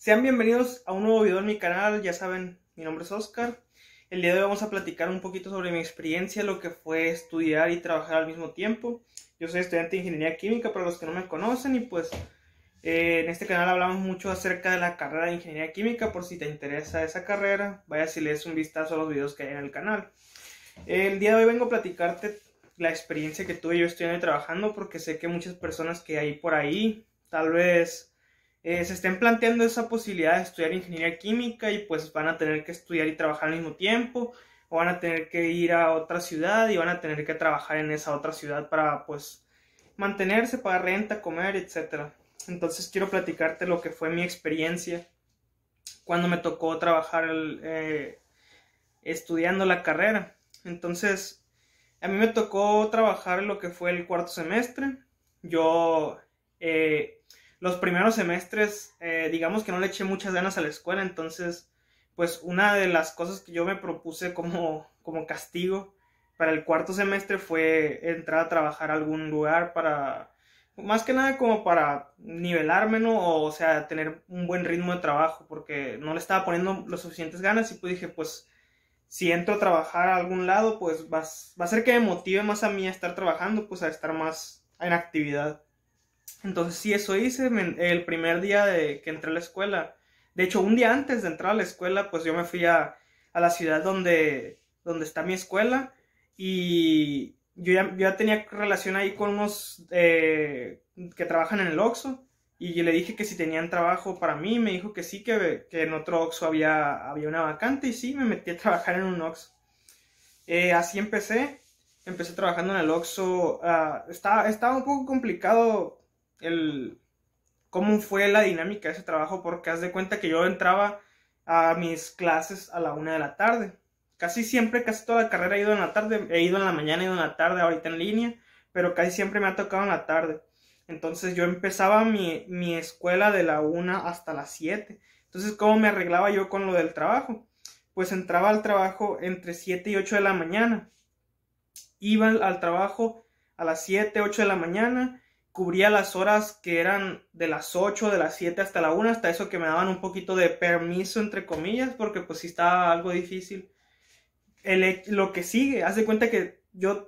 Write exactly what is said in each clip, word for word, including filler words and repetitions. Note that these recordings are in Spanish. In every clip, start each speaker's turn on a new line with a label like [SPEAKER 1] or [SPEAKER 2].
[SPEAKER 1] Sean bienvenidos a un nuevo video en mi canal. Ya saben, mi nombre es Oscar. El día de hoy vamos a platicar un poquito sobre mi experiencia, lo que fue estudiar y trabajar al mismo tiempo. Yo soy estudiante de Ingeniería Química, para los que no me conocen, y pues eh, en este canal hablamos mucho acerca de la carrera de Ingeniería Química. Por si te interesa esa carrera, vaya si lees un vistazo a los videos que hay en el canal. El día de hoy vengo a platicarte la experiencia que tuve yo estudiando y trabajando, porque sé que muchas personas que hay por ahí tal vez eh, se estén planteando esa posibilidad de estudiar ingeniería química y pues van a tener que estudiar y trabajar al mismo tiempo, o van a tener que ir a otra ciudad y van a tener que trabajar en esa otra ciudad para pues mantenerse, pagar renta, comer, etcétera. Entonces quiero platicarte lo que fue mi experiencia cuando me tocó trabajar el, eh, estudiando la carrera. Entonces a mí me tocó trabajar lo que fue el cuarto semestre. Yo eh, los primeros semestres, eh, digamos que no le eché muchas ganas a la escuela. Entonces pues una de las cosas que yo me propuse como, como castigo para el cuarto semestre fue entrar a trabajar a algún lugar para, más que nada como para nivelarme, ¿no? O sea, tener un buen ritmo de trabajo, porque no le estaba poniendo las suficientes ganas. Y pues dije, pues si entro a trabajar a algún lado, pues va, va a ser que me motive más a mí a estar trabajando, pues a estar más en actividad. Entonces sí, eso hice. Me, el primer día de que entré a la escuela, de hecho un día antes de entrar a la escuela, pues yo me fui a, a la ciudad donde, donde está mi escuela, y yo ya, yo ya tenía relación ahí con unos eh, que trabajan en el Oxxo. Y yo le dije que si tenían trabajo para mí. Me dijo que sí, que, que en otro Oxxo había, había una vacante. Y sí, me metí a trabajar en un Oxxo. Eh, así empecé. Empecé trabajando en el Oxxo. Uh, estaba, estaba un poco complicado el cómo fue la dinámica de ese trabajo, porque haz de cuenta que yo entraba a mis clases a la una de la tarde. Casi siempre, casi toda la carrera he ido en la tarde. He ido en la mañana, he ido en la tarde, ahorita en línea. Pero casi siempre me ha tocado en la tarde. Entonces yo empezaba mi, mi escuela de la una hasta las siete. Entonces, ¿cómo me arreglaba yo con lo del trabajo? Pues entraba al trabajo entre siete y ocho de la mañana. Iba al trabajo a las siete, ocho de la mañana. Cubría las horas que eran de las ocho, de las siete hasta la una. Hasta eso que me daban un poquito de permiso, entre comillas, porque pues sí estaba algo difícil. El, lo que sigue, haz de cuenta que yo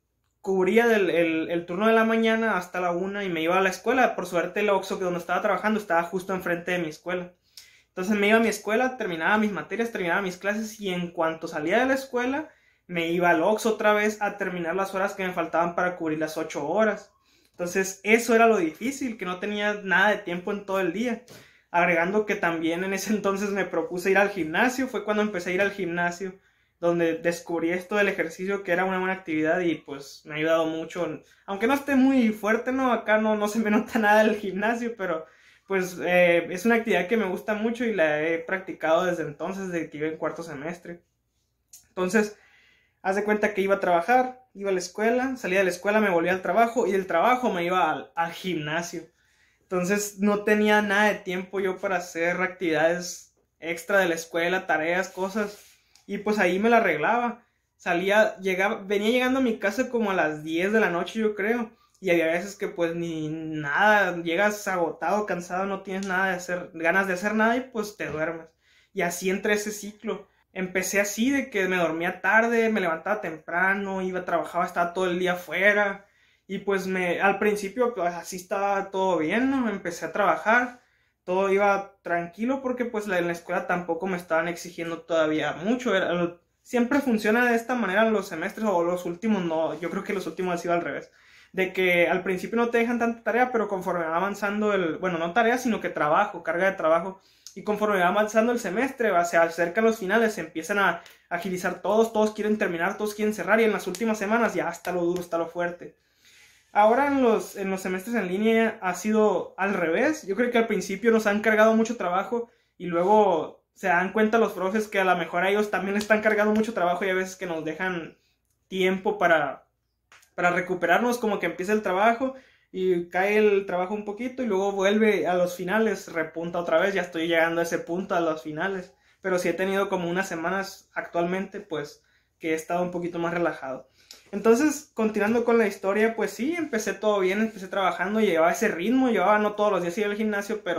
[SPEAKER 1] cubría el, el, el turno de la mañana hasta la una y me iba a la escuela. Por suerte el Oxxo que donde estaba trabajando estaba justo enfrente de mi escuela. Entonces me iba a mi escuela, terminaba mis materias, terminaba mis clases, y en cuanto salía de la escuela me iba al Oxxo otra vez a terminar las horas que me faltaban para cubrir las ocho horas. Entonces eso era lo difícil, que no tenía nada de tiempo en todo el día. Agregando que también en ese entonces me propuse ir al gimnasio. Fue cuando empecé a ir al gimnasio donde descubrí esto del ejercicio, que era una buena actividad, y pues me ha ayudado mucho. Aunque no esté muy fuerte, ¿no? Acá no, no se me nota nada el gimnasio, pero pues eh, es una actividad que me gusta mucho y la he practicado desde entonces, desde que iba en cuarto semestre. Entonces, haz de cuenta que iba a trabajar, iba a la escuela, salía de la escuela, me volvía al trabajo, y del trabajo me iba al, al gimnasio. Entonces no tenía nada de tiempo yo para hacer actividades extra de la escuela, tareas, cosas. Y pues ahí me la arreglaba. Salía, llegaba, venía llegando a mi casa como a las diez de la noche, yo creo. Y había veces que pues ni nada, llegas agotado, cansado, no tienes nada de hacer, ganas de hacer nada, y pues te duermes. Y así entré ese ciclo. Empecé así, de que me dormía tarde, me levantaba temprano, iba, trabajaba, estaba todo el día afuera. Y pues me, al principio pues así estaba todo bien, ¿no? Empecé a trabajar. Todo iba tranquilo porque pues en la escuela tampoco me estaban exigiendo todavía mucho. Era, siempre funciona de esta manera los semestres, o los últimos no. Yo creo que los últimos ha sido al revés. De que al principio no te dejan tanta tarea, pero conforme va avanzando el... Bueno, no tarea, sino que trabajo, carga de trabajo. Y conforme va avanzando el semestre, se acercan los finales, se empiezan a agilizar todos. Todos quieren terminar, todos quieren cerrar, y en las últimas semanas ya está lo duro, está lo fuerte. Ahora en los, en los semestres en línea ha sido al revés. Yo creo que al principio nos han cargado mucho trabajo, y luego se dan cuenta los profes que a lo mejor a ellos también les están cargando mucho trabajo, y a veces que nos dejan tiempo para, para recuperarnos, como que empieza el trabajo y cae el trabajo un poquito y luego vuelve a los finales, repunta otra vez. Ya estoy llegando a ese punto, a los finales, pero sí he tenido como unas semanas actualmente pues que he estado un poquito más relajado. Entonces, continuando con la historia, pues sí, empecé todo bien, empecé trabajando, llevaba ese ritmo, llevaba no todos los días ir al gimnasio, pero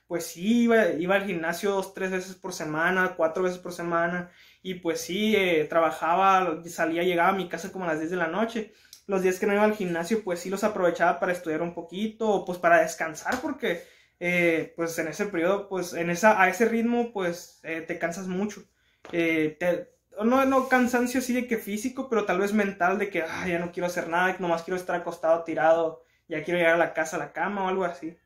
[SPEAKER 1] pues sí, iba, iba al gimnasio dos, tres veces por semana, cuatro veces por semana, y pues sí, eh, trabajaba, salía, llegaba a mi casa como a las diez de la noche. Los días que no iba al gimnasio, pues sí los aprovechaba para estudiar un poquito, o pues para descansar, porque eh, pues en ese periodo, pues en esa, a ese ritmo, pues eh, te cansas mucho. Eh, te, no, no cansancio así de que físico, pero tal vez mental de que ah, ya no quiero hacer nada, nomás quiero estar acostado, tirado, ya quiero llegar a la casa, a la cama o algo así.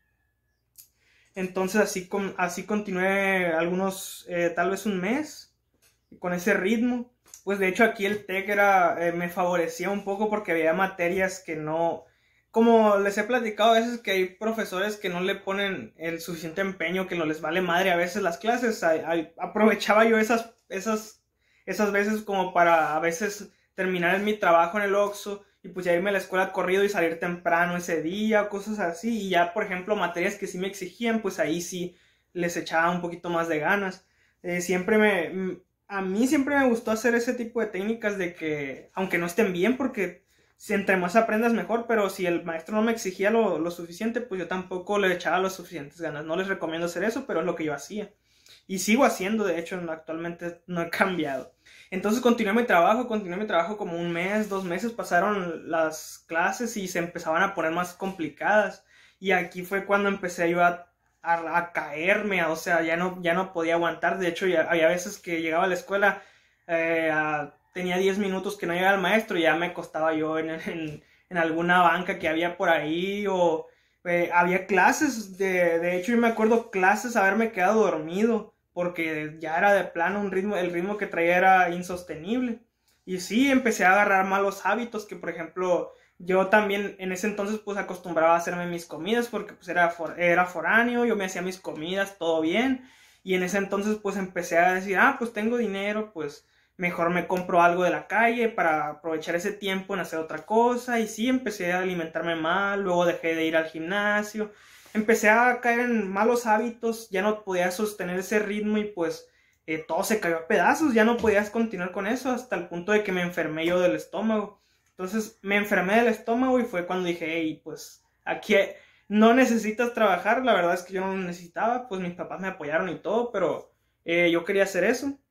[SPEAKER 1] Entonces así, con, así continué algunos, eh, tal vez un mes, con ese ritmo. Pues de hecho aquí el TEC era, eh, me favorecía un poco porque había materias que no, como les he platicado a veces que hay profesores que no le ponen el suficiente empeño, que no les vale madre a veces las clases. A, a, aprovechaba yo esas, esas, esas veces como para a veces terminar mi trabajo en el Oxxo y pues ya irme a la escuela corrido y salir temprano ese día, cosas así. Y ya, por ejemplo, materias que sí me exigían, pues ahí sí les echaba un poquito más de ganas. Eh, siempre me... A mí siempre me gustó hacer ese tipo de técnicas de que, aunque no estén bien, porque si entre más aprendas mejor, pero si el maestro no me exigía lo, lo suficiente, pues yo tampoco le echaba las suficientes ganas. No les recomiendo hacer eso, pero es lo que yo hacía. Y sigo haciendo, de hecho, actualmente no he cambiado. Entonces continué mi trabajo, continué mi trabajo como un mes, dos meses, pasaron las clases y se empezaban a poner más complicadas. Y aquí fue cuando empecé yo a, a, a caerme, o sea, ya no, ya no podía aguantar. De hecho, ya, había veces que llegaba a la escuela, eh, a, tenía diez minutos que no llegaba el maestro y ya me acostaba yo en, en, en alguna banca que había por ahí o... Eh, había clases, de, de hecho yo me acuerdo clases haberme quedado dormido porque ya era de plano un ritmo, el ritmo que traía era insostenible. Y sí, empecé a agarrar malos hábitos que, por ejemplo, yo también en ese entonces pues acostumbraba a hacerme mis comidas porque pues era, for, era foráneo, yo me hacía mis comidas, todo bien. Y en ese entonces pues empecé a decir, ah, pues tengo dinero, pues mejor me compro algo de la calle para aprovechar ese tiempo en hacer otra cosa. Y sí, empecé a alimentarme mal, luego dejé de ir al gimnasio. Empecé a caer en malos hábitos, ya no podía sostener ese ritmo y pues eh, todo se cayó a pedazos, ya no podías continuar con eso hasta el punto de que me enfermé yo del estómago. Entonces me enfermé del estómago y fue cuando dije, hey, pues aquí no necesitas trabajar, la verdad es que yo no lo necesitaba, pues mis papás me apoyaron y todo, pero eh, yo quería hacer eso.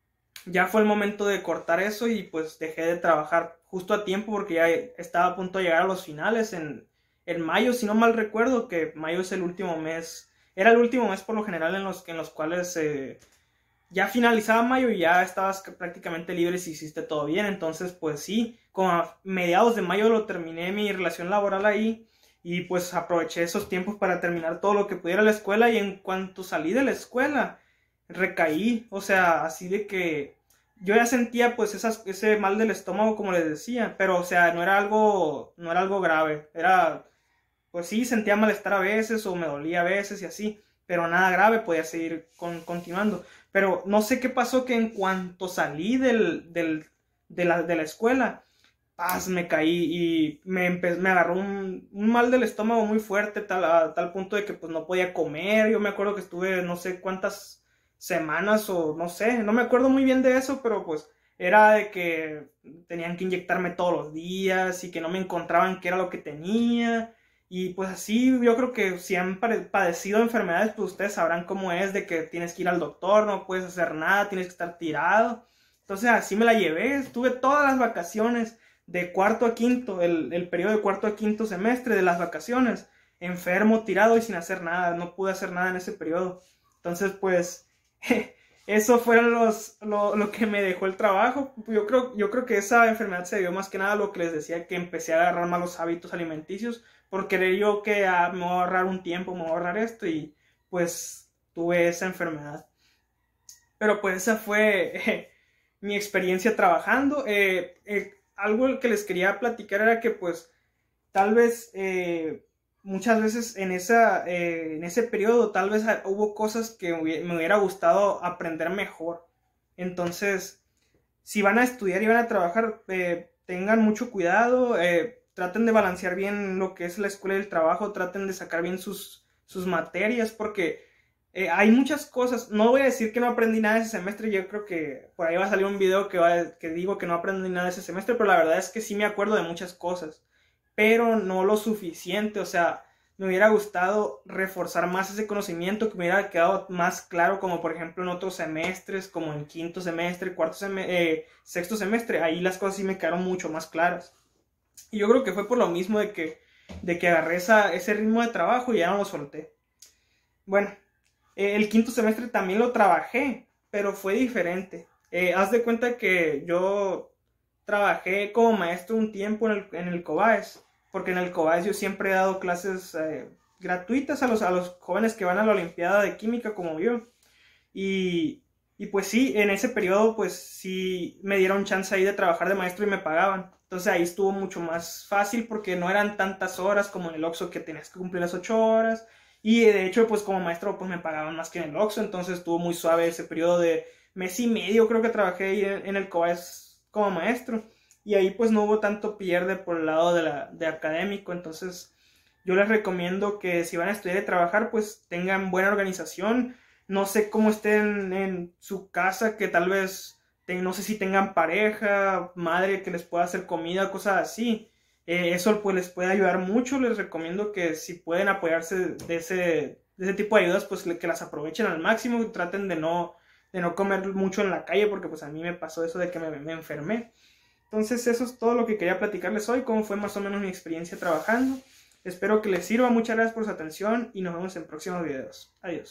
[SPEAKER 1] Ya fue el momento de cortar eso y pues dejé de trabajar justo a tiempo porque ya estaba a punto de llegar a los finales en, en mayo, si no mal recuerdo, que mayo es el último mes, era el último mes por lo general en los, en los cuales eh, ya finalizaba mayo y ya estabas prácticamente libre si hiciste todo bien. Entonces pues sí, como a mediados de mayo lo terminé mi relación laboral ahí y pues aproveché esos tiempos para terminar todo lo que pudiera la escuela y en cuanto salí de la escuela recaí, o sea, así de que yo ya sentía pues esas, ese mal del estómago como les decía, pero o sea, no era algo, no era algo grave, era, pues sí, sentía malestar a veces o me dolía a veces y así, pero nada grave, podía seguir con, continuando, pero no sé qué pasó que en cuanto salí del, del, de, la, de la escuela, paz, me caí y me, me agarró un, un mal del estómago muy fuerte, tal, a tal punto de que pues no podía comer. Yo me acuerdo que estuve no sé cuántas semanas o no sé, no me acuerdo muy bien de eso, pero pues era de que tenían que inyectarme todos los días y que no me encontraban qué era lo que tenía. Y pues así, yo creo que si han padecido enfermedades, pues ustedes sabrán cómo es de que tienes que ir al doctor, no puedes hacer nada, tienes que estar tirado. Entonces así me la llevé, estuve todas las vacaciones de cuarto a quinto, el, el periodo de cuarto a quinto semestre de las vacaciones, enfermo, tirado y sin hacer nada, no pude hacer nada en ese periodo. Entonces pues eso fue los, lo, lo que me dejó el trabajo. Yo creo, yo creo que esa enfermedad se debió más que nada a lo que les decía, que empecé a agarrar malos hábitos alimenticios por querer yo que ah, me voy a ahorrar un tiempo, me voy a ahorrar esto y pues tuve esa enfermedad. Pero pues esa fue eh, mi experiencia trabajando. Eh, eh, algo que les quería platicar era que pues tal vez... Eh, muchas veces en, esa, eh, en ese periodo tal vez hubo cosas que me hubiera gustado aprender mejor. Entonces, si van a estudiar y van a trabajar, eh, tengan mucho cuidado, eh, traten de balancear bien lo que es la escuela y el trabajo, traten de sacar bien sus, sus materias, porque eh, hay muchas cosas. No voy a decir que no aprendí nada ese semestre, yo creo que por ahí va a salir un video que, va, que digo que no aprendí nada ese semestre, pero la verdad es que sí me acuerdo de muchas cosas, pero no lo suficiente. O sea, me hubiera gustado reforzar más ese conocimiento, que me hubiera quedado más claro, como por ejemplo en otros semestres, como en quinto semestre, cuarto semestre, eh, sexto semestre, ahí las cosas sí me quedaron mucho más claras. Y yo creo que fue por lo mismo de que, de que agarré esa, ese ritmo de trabajo y ya no lo solté. Bueno, eh, el quinto semestre también lo trabajé, pero fue diferente. Eh, haz de cuenta que yo trabajé como maestro un tiempo en el, en el COBAES, porque en el COBAES yo siempre he dado clases eh, gratuitas a los, a los jóvenes que van a la Olimpiada de Química como yo. Y, y pues sí, en ese periodo pues sí me dieron chance ahí de trabajar de maestro y me pagaban. Entonces ahí estuvo mucho más fácil porque no eran tantas horas como en el Oxxo que tenías que cumplir las ocho horas. Y de hecho pues como maestro pues me pagaban más que en el Oxxo, entonces estuvo muy suave ese periodo de mes y medio creo que trabajé ahí en, en el COBAES como maestro. Y ahí pues no hubo tanto pierde por el lado de, la, de académico, entonces yo les recomiendo que si van a estudiar y trabajar pues tengan buena organización. No sé cómo estén en su casa, que tal vez, no sé si tengan pareja, madre que les pueda hacer comida, cosas así. Eh, eso pues les puede ayudar mucho. Les recomiendo que si pueden apoyarse de ese, de ese tipo de ayudas, pues que las aprovechen al máximo. Traten de no, de no comer mucho en la calle, porque pues a mí me pasó eso de que me, me enfermé. Entonces eso es todo lo que quería platicarles hoy, cómo fue más o menos mi experiencia trabajando. Espero que les sirva. Muchas gracias por su atención y nos vemos en próximos videos. Adiós.